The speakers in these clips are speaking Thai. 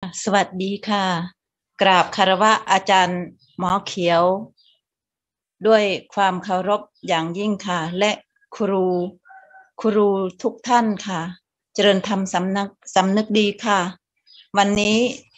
สวัสดีค่ะกราบคารวะอาจารย์หมอเขียวด้วยความเคารพอย่างยิ่งค่ะและครูทุกท่านค่ะเจริญธรรมสำนึกดีค่ะวันนี้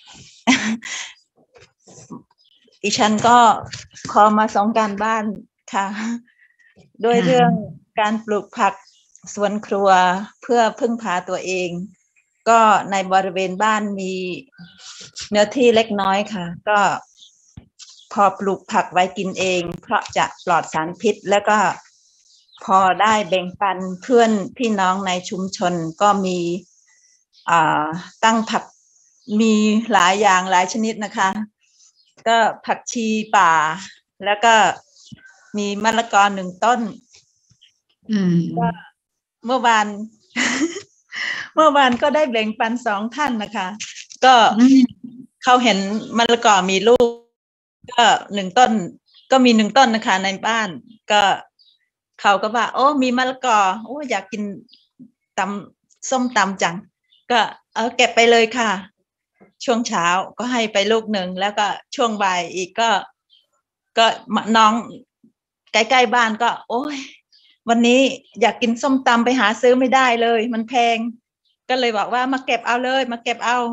ดิฉันก็ขอมาส่งการบ้านค่ะด้วยเรื่องการปลูกผักสวนครัวเพื่อพึ่งพาตัวเองก็ในบริเวณบ้านมีเนื้อที่เล็กน้อยค่ะก็พอปลูกผักไว้กินเองเพราะจะปลอดสารพิษแล้วก็พอได้แบ่งปันเพื่อนพี่น้องในชุมชนก็มีตั้งผักมีหลายอย่างหลายชนิดนะคะก็ผักชีป่าแล้วก็มีมะละกอ1 ต้นก็เมื่อวาน เมื่อวานก็ได้แบ่งปัน2 ท่านนะคะก็เขาเห็นมะละกอมีลูกก็1 ต้นก็มี1 ต้นนะคะในบ้านก็เขาก็ว่าโอ้มีมะละกอโอ้อยากกินตำส้มตำจังก็เก็บไปเลยค่ะช่วงเช้าก็ให้ไปลูก1แล้วก็ช่วงบ่ายอีกก็น้องใกล้ๆบ้านก็โอ้ยวันนี้อยากกินส้มตำไปหาซื้อไม่ได้เลยมันแพงก็เลยบอกว่ามาเก็บเอาเลยมาเก็บเอา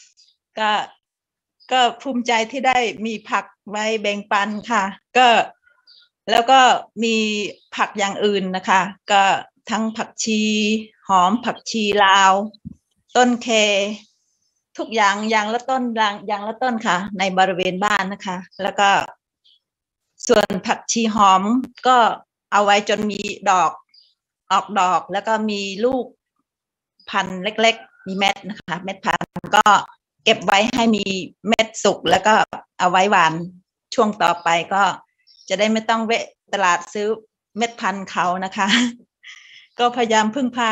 ก็ภูมิใจที่ได้มีผักไว้แบ่งปันค่ะก็แล้วก็มีผักอย่างอื่นนะคะก็ทั้งผักชีหอมผักชีลาวต้นเคทุกอย่างละต้นอย่างละต้นค่ะในบริเวณบ้านนะคะแล้วก็ส่วนผักชีหอมก็เอาไว้จนมีออกดอกแล้วก็มีลูกพันธุ์เล็กๆมีเม็ดนะคะเม็ดพันธุ์ก็เก็บไว้ให้มีเม็ดสุกแล้วก็เอาไว้หวานช่วงต่อไปก็จะได้ไม่ต้องแวะตลาดซื้อเม็ดพันธุ์เขานะคะก็พยายามพึ่งพา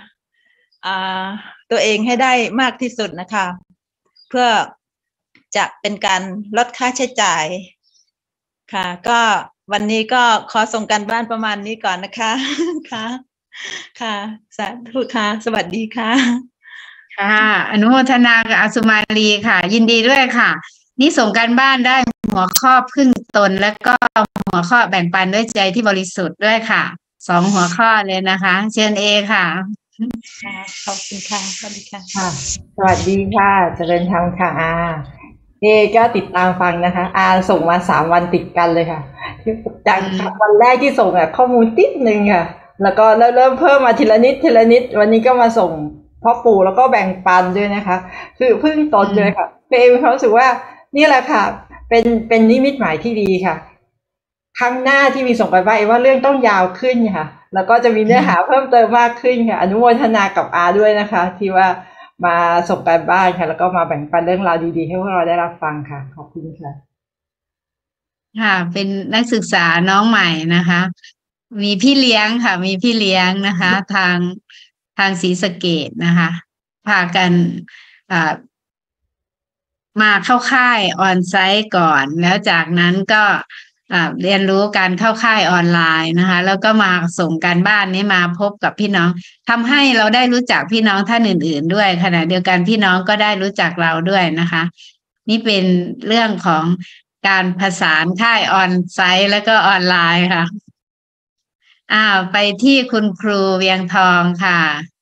ตัวเองให้ได้มากที่สุดนะคะเพื่อจะเป็นการลดค่าใช้จ่ายค่ะก็วันนี้ก็ขอส่งการบ้านประมาณนี้ก่อนนะคะค่ะค่ะสาธุค่ะสวัสดีค่ะค่ะอนุโมทนากับอาสุมาลีค่ะยินดีด้วยค่ะนี่ส่งการบ้านได้หัวข้อพึ่งตนแล้วก็หัวข้อแบ่งปันด้วยใจที่บริสุทธิ์ด้วยค่ะ2 หัวข้อเลยนะคะเชิญเอค่ะขอบคุณค่ะสวัสดีค่ะสวัสดีค่ะเจริญธรรมค่ะเอก็ติดตามฟังนะคะส่งมา3 วันติดกันเลยค่ะจากวันแรกที่ส่งข้อมูลติดนึงค่ะแล้วก็เริ่มเพิ่มมาทีละนิดวันนี้ก็มาส่งพ่อปู่แล้วก็แบ่งปันด้วยนะคะคือพึ่งตนเลยค่ะเอมีความรู้สึกว่านี่แหละค่ะเป็นนิมิตหมายที่ดีค่ะครั้งหน้าที่มีส่งไปว่าเรื่องต้องยาวขึ้นค่ะแล้วก็จะมีเนื้อหาเพิ่มเติมมากขึ้นค่ะอนุโมทนากับด้วยนะคะที่ว่ามาส่งการบ้านค่ะแล้วก็มาแบ่งปันเรื่องราวดีๆให้พวกเราได้รับฟังค่ะขอบคุณค่ะค่ะเป็นนักศึกษาน้องใหม่นะคะมีพี่เลี้ยงค่ะมีพี่เลี้ยงนะคะทางศรีสะเกษนะคะพากันมาเข้าค่ายออนไซต์ก่อนแล้วจากนั้นก็เรียนรู้การเข้าค่ายออนไลน์นะคะแล้วก็มาส่งการบ้านนี้มาพบกับพี่น้องทำให้เราได้รู้จักพี่น้องท่านอื่นๆด้วยขณะเดียวกันพี่น้องก็ได้รู้จักเราด้วยนะคะนี่เป็นเรื่องของการผสานค่ายออนไซต์แล้วก็ออนไลน์ค่ะไปที่คุณครูเวียงทองค่ะ